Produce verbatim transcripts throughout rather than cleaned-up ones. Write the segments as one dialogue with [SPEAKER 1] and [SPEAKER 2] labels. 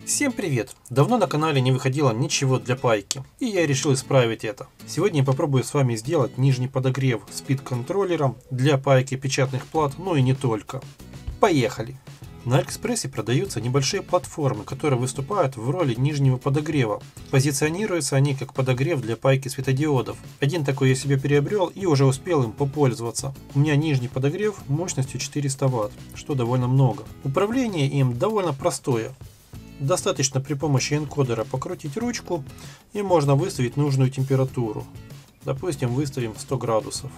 [SPEAKER 1] Всем привет! Давно на канале не выходило ничего для пайки, и я решил исправить это. Сегодня я попробую с вами сделать нижний подогрев спид-контроллером для пайки печатных плат, ну и не только. Поехали! На Алиэкспрессе продаются небольшие платформы, которые выступают в роли нижнего подогрева. Позиционируются они как подогрев для пайки светодиодов. Один такой я себе приобрел и уже успел им попользоваться. У меня нижний подогрев мощностью четыреста ватт, что довольно много. Управление им довольно простое. Достаточно при помощи энкодера покрутить ручку и можно выставить нужную температуру. Допустим, выставим сто градусов.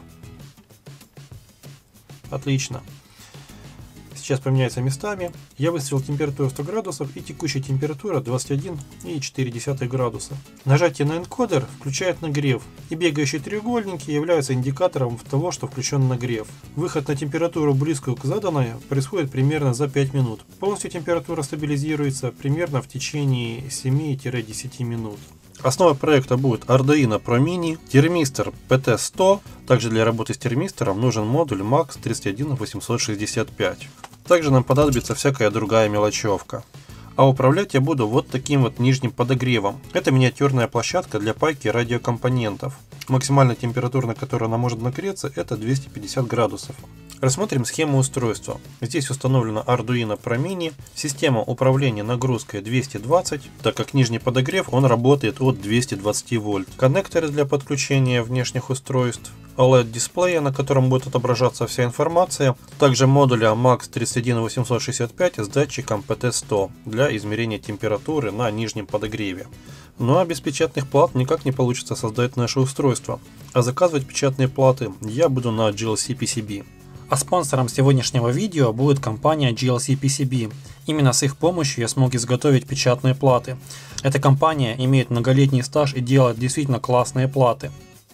[SPEAKER 1] Отлично. Сейчас поменяется местами. Я выставил температуру сто градусов и текущая температура двадцать один и четыре десятых градуса. Нажатие на энкодер включает нагрев, и бегающие треугольники являются индикатором того, что включен нагрев. Выход на температуру, близкую к заданной, происходит примерно за пять минут. Полностью температура стабилизируется примерно в течение семи-десяти минут. Основой проекта будет Arduino Pro Mini, термистор пи ти сто. Также для работы с термистором нужен модуль макс тридцать один восемьсот шестьдесят пять. Также нам понадобится всякая другая мелочевка. А управлять я буду вот таким вот нижним подогревом. Это миниатюрная площадка для пайки радиокомпонентов. Максимальная температура, на которой она может нагреться, это двести пятьдесят градусов. Рассмотрим схему устройства. Здесь установлена Arduino Pro Mini, система управления нагрузкой двести двадцать, так как нижний подогрев он работает от двухсот двадцати вольт. Коннекторы для подключения внешних устройств, о лед дисплея, на котором будет отображаться вся информация, также модуля макс тридцать один восемьсот шестьдесят пять с датчиком пи ти сто для измерения температуры на нижнем подогреве. Ну а без печатных плат никак не получится создать наше устройство, а заказывать печатные платы я буду на джи эл си пи си би. А спонсором сегодняшнего видео будет компания джи эл си пи си би. Именно с их помощью я смог изготовить печатные платы. Эта компания имеет многолетний стаж и делает действительно классные платы.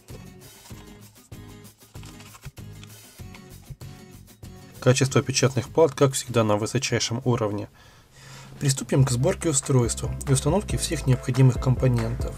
[SPEAKER 1] Качество печатных плат, как всегда, на высочайшем уровне. Приступим к сборке устройства и установке всех необходимых компонентов.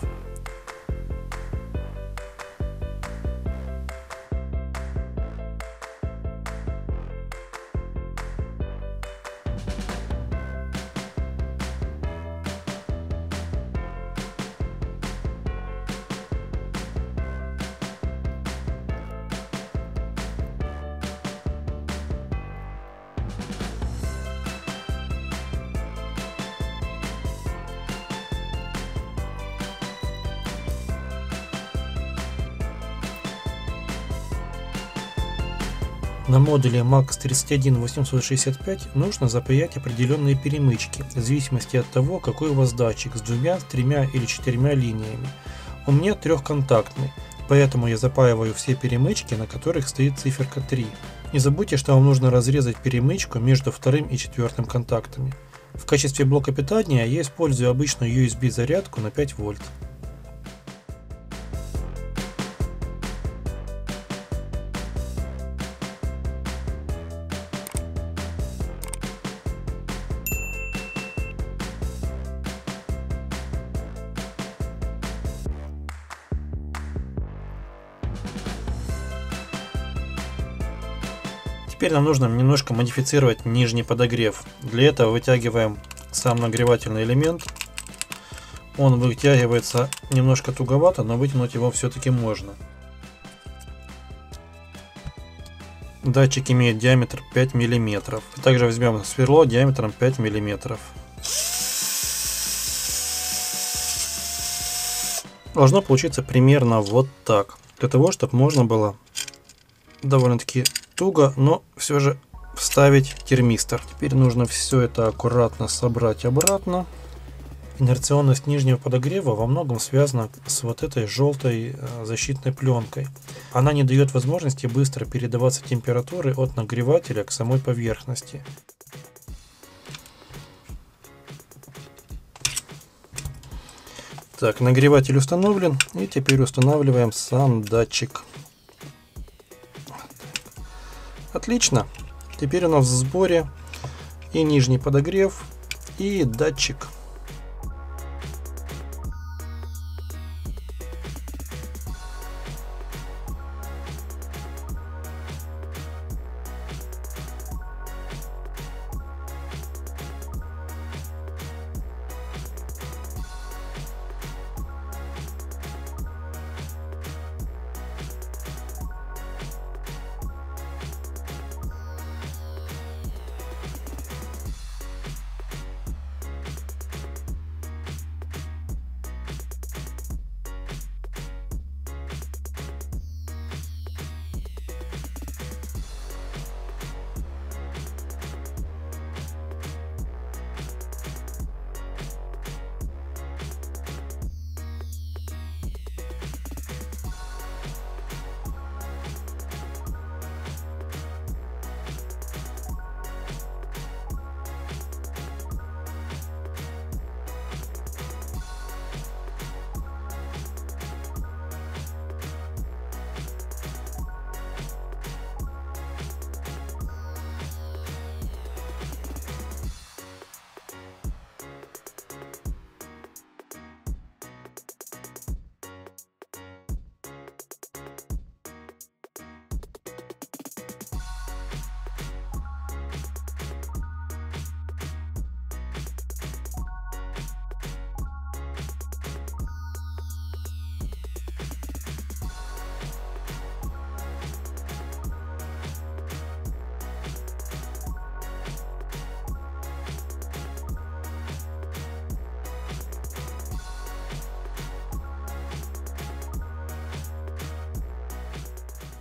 [SPEAKER 1] На модуле макс тридцать один восемьсот шестьдесят пять нужно запаять определенные перемычки, в зависимости от того, какой у вас датчик, с двумя, с тремя или четырьмя линиями. У меня трехконтактный, поэтому я запаиваю все перемычки, на которых стоит циферка три. Не забудьте, что вам нужно разрезать перемычку между вторым и четвертым контактами. В качестве блока питания я использую обычную ю эс би зарядку на пять вольт. Теперь нам нужно немножко модифицировать нижний подогрев. Для этого вытягиваем сам нагревательный элемент. Он вытягивается немножко туговато, но вытянуть его все-таки можно. Датчик имеет диаметр пять миллиметров. Также возьмем сверло диаметром пять миллиметров. Должно получиться примерно вот так. Для того, чтобы можно было довольно-таки туго, но все же вставить термистор. Теперь нужно все это аккуратно собрать обратно. Инерционность нижнего подогрева во многом связана с вот этой желтой защитной пленкой. Она не дает возможности быстро передаваться температуры от нагревателя к самой поверхности. Так, нагреватель установлен, и теперь устанавливаем сам датчик. Отлично. Теперь у нас в сборе и нижний подогрев, и датчик.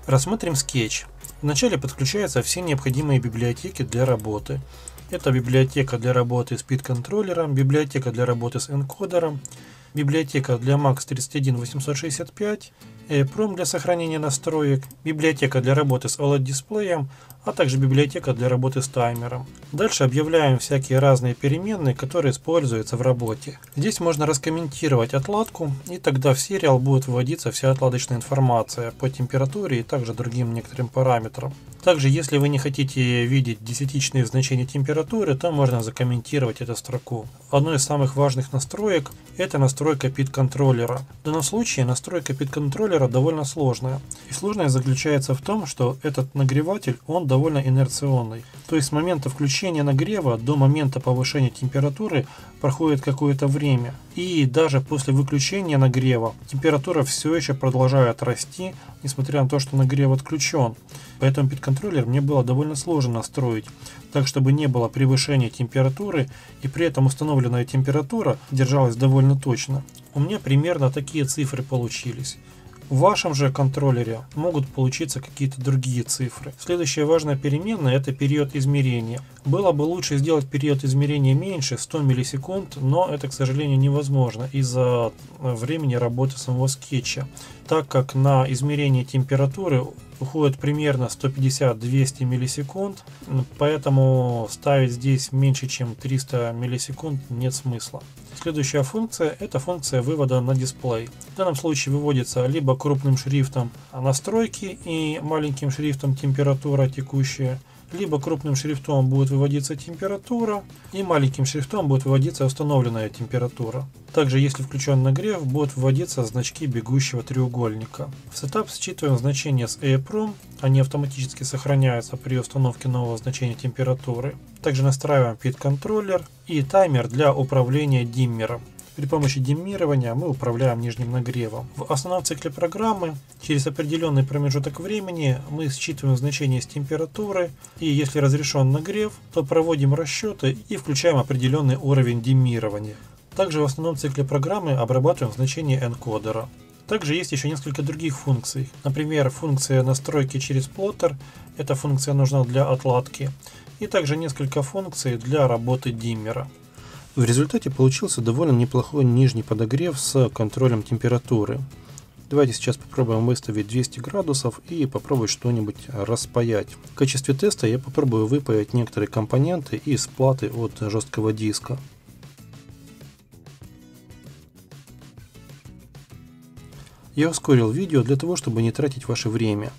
[SPEAKER 1] Рассмотрим скетч. Вначале подключаются все необходимые библиотеки для работы. Это библиотека для работы с пид-контроллером, библиотека для работы с энкодером, библиотека для макс тридцать один восемьсот шестьдесят пять, EEPROM для сохранения настроек, библиотека для работы с о лед-дисплеем, а также библиотека для работы с таймером. Дальше объявляем всякие разные переменные, которые используются в работе. Здесь можно раскомментировать отладку, и тогда в сериал будет выводиться вся отладочная информация по температуре и также другим некоторым параметрам. Также, если вы не хотите видеть десятичные значения температуры, то можно закомментировать эту строку. Одной из самых важных настроек – это настройка пид-контроллера. В данном случае настройка пид-контроллера довольно сложная. И сложность заключается в том, что этот нагреватель, он довольно инерционный. То есть с момента включения нагрева до момента повышения температуры проходит какое-то время. И даже после выключения нагрева температура все еще продолжает расти, несмотря на то, что нагрев отключен. Поэтому пид-контроллер мне было довольно сложно настроить, так чтобы не было превышения температуры и при этом установленная температура держалась довольно точно. У меня примерно такие цифры получились. В вашем же контроллере могут получиться какие-то другие цифры. Следующая важная переменная – это период измерения. Было бы лучше сделать период измерения меньше, сто миллисекунд, но это, к сожалению, невозможно из-за времени работы самого скетча, так как на измерение температуры уходит примерно сто пятьдесят — двести миллисекунд, поэтому ставить здесь меньше, чем триста миллисекунд нет смысла. Следующая функция – это функция вывода на дисплей. В данном случае выводится либо крупным шрифтом настройки и маленьким шрифтом температура текущая, либо крупным шрифтом будет выводиться температура и маленьким шрифтом будет выводиться установленная температура. Также, если включен нагрев, будут выводиться значки бегущего треугольника. В сетап считываем значения с EEPROM, они автоматически сохраняются при установке нового значения температуры. Также настраиваем пид-контроллер и таймер для управления диммером. При помощи диммирования мы управляем нижним нагревом. В основном цикле программы через определенный промежуток времени мы считываем значение с температуры, и если разрешен нагрев, то проводим расчеты и включаем определенный уровень диммирования. Также в основном цикле программы обрабатываем значение энкодера. Также есть еще несколько других функций. Например, функция настройки через плоттер. Эта функция нужна для отладки. И также несколько функций для работы диммера. В результате получился довольно неплохой нижний подогрев с контролем температуры. Давайте сейчас попробуем выставить двести градусов и попробовать что-нибудь распаять. В качестве теста я попробую выпаять некоторые компоненты из платы от жесткого диска. Я ускорил видео для того, чтобы не тратить ваше время.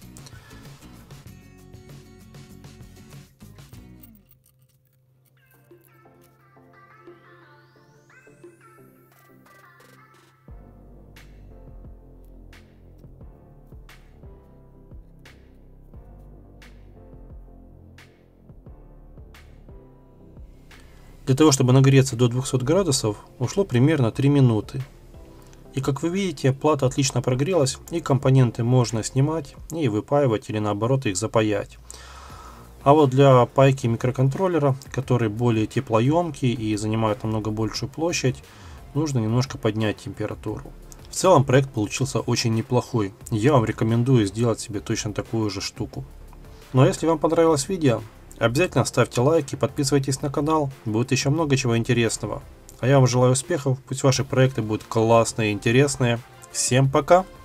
[SPEAKER 1] Для того, чтобы нагреться до двухсот градусов, ушло примерно три минуты. И как вы видите, плата отлично прогрелась, и компоненты можно снимать и выпаивать или наоборот их запаять. А вот для пайки микроконтроллера, который более теплоемкий и занимает намного большую площадь, нужно немножко поднять температуру. В целом проект получился очень неплохой. Я вам рекомендую сделать себе точно такую же штуку. Ну а если вам понравилось видео, обязательно ставьте лайк и подписывайтесь на канал, будет еще много чего интересного. А я вам желаю успехов, пусть ваши проекты будут классные и интересные. Всем пока!